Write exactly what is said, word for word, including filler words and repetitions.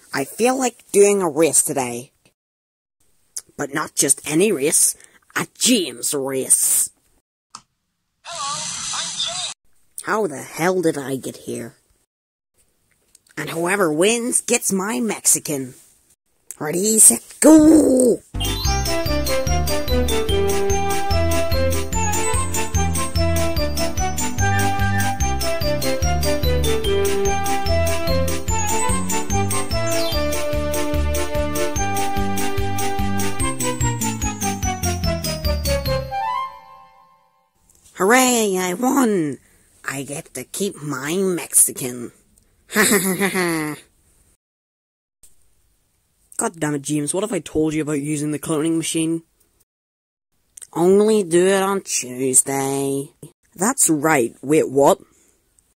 I feel like doing a race today. But not just any race, a James race. Hello, I'm James. How the hell did I get here? And whoever wins gets my Mexican. Ready, set, go! Hooray, I won! I get to keep my Mexican. Ha ha ha ha ha. God damn it, James, what if I told you about using the cloning machine? Only do it on Tuesday. That's right. Wait, what?